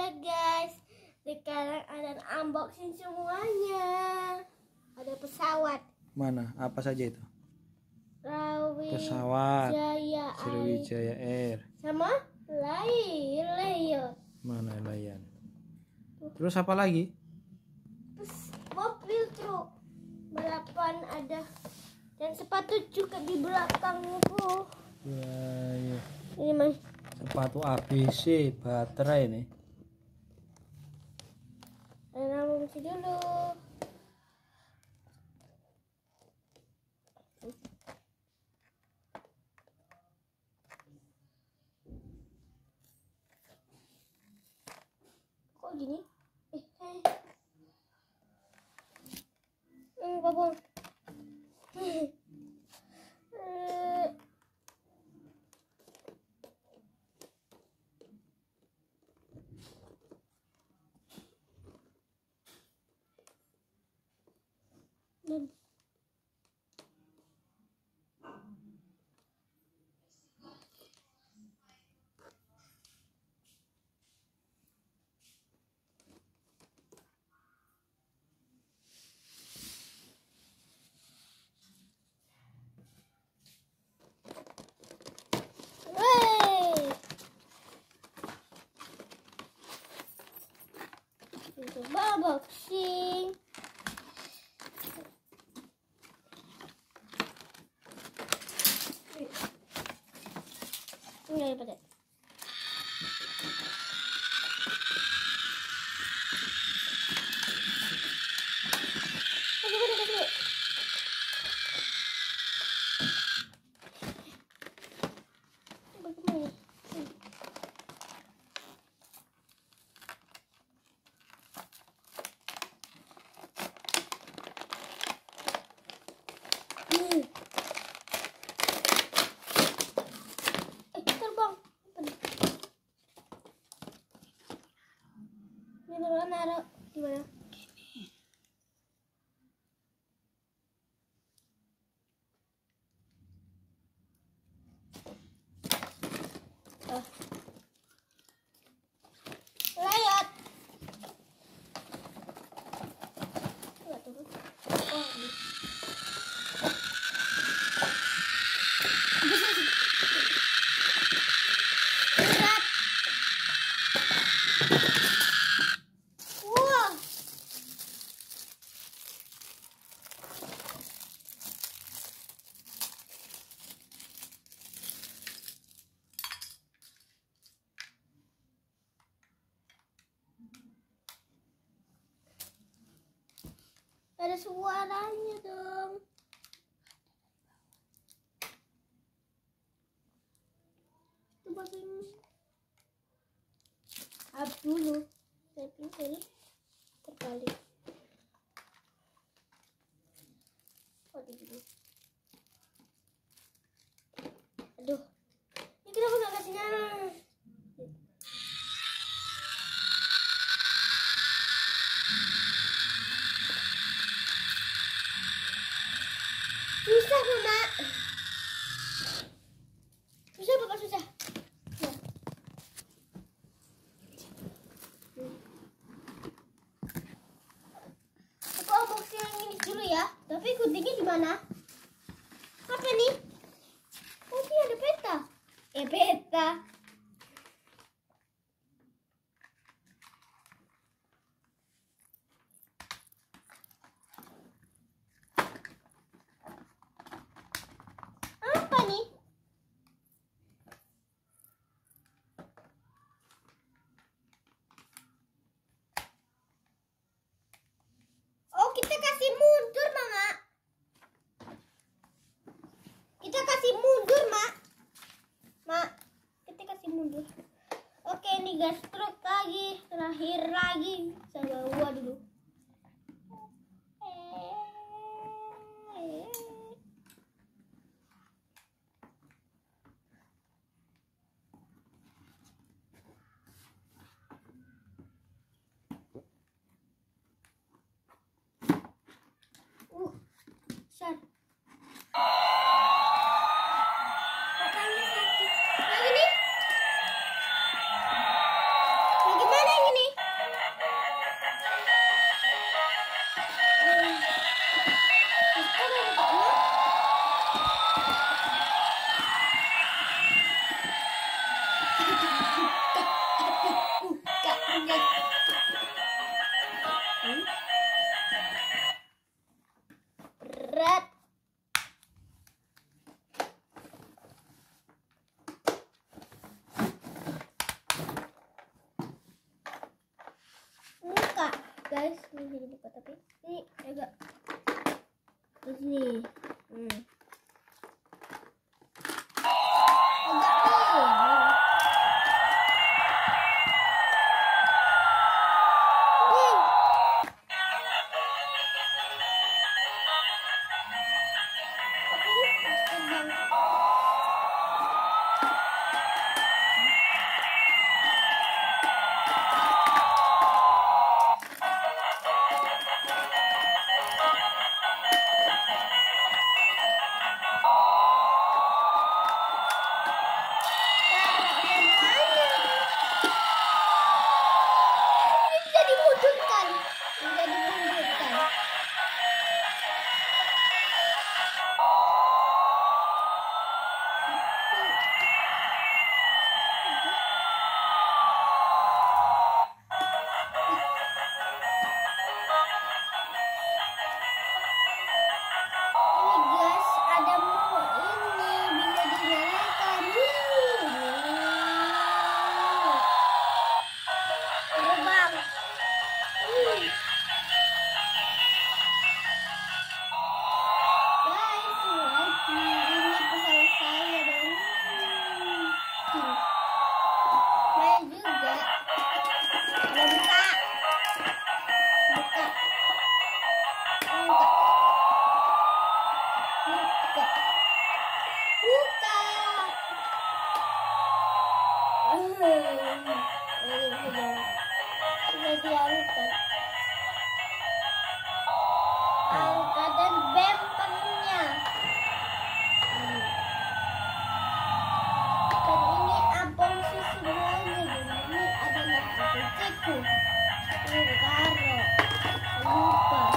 lihat guys, sekarang ada unboxing semuanya. Ada pesawat. Mana? Apa saja itu? Pesawat Sriwijaya Air. Sama Lion. Mana Lion? Terus apa lagi? Terus mobil truk balapan ada, dan sepatu juga di belakangku. Ya. Ini mas. Sepatu ABC baterai nih. Nama mesti dulu. Kok gini? Babong. Unboxing. Ini apa? Terbang. Ini naruh di mana? Layat. Wah. Ada suaranya dong. Coba ini. Up dulu. Tapi ini terbalik. Oh, begini. Aduh. Ini kenapa nggak kasih nyala? Susah, Mama. Susah, Bapak, susah. Ya. Aku unboxing yang ini dulu ya. Tapi guntingnya di mana? Apa nih? Oh, ini ada peta. Peta. Apa nih? Oh, kita kasih mundur, Mama. Kita kasih mundur, Mak. Mak, kita kasih mundur. Oke, ini gas truk lagi. Terakhir lagi. Saya bawa dulu. Besar. Katanya sakit. Yang ini? Bagaimana yang ini? guys, ini bisa dibuka tapi ini agak ke sini. Angka dan bempernya. Dan ini abang semuanya. Dan ini adalah abang ceku. Ini karo. Lupa.